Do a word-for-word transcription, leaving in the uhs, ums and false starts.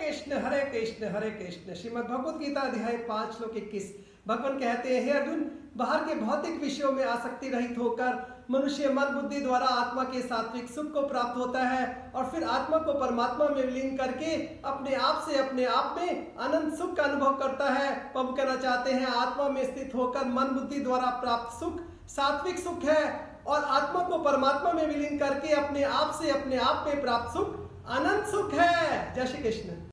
कृष्ण हरे कृष्ण हरे कृष्ण। श्रीमद् भगवद गीता अध्याय पांच श्लोक इक्कीस। भगवान कहते हैं, हे अर्जुन, बाहर के भौतिक विषयों में आसक्ति रहित होकर मनुष्य मन बुद्धि द्वारा आत्मा के सात्विक सुख को प्राप्त होता है और फिर आत्मा को परमात्मा में विलीन करके अपने आप से अपने आप में अनंत सुख का अनुभव करता है। प्रभु कहना चाहते हैं, आत्मा में स्थित होकर मन बुद्धि द्वारा प्राप्त सुख सात्विक सुख है और आत्मा को परमात्मा में विलीन करके अपने आप से अपने आप में प्राप्त सुख अनंत सुख है। जय श्री कृष्ण।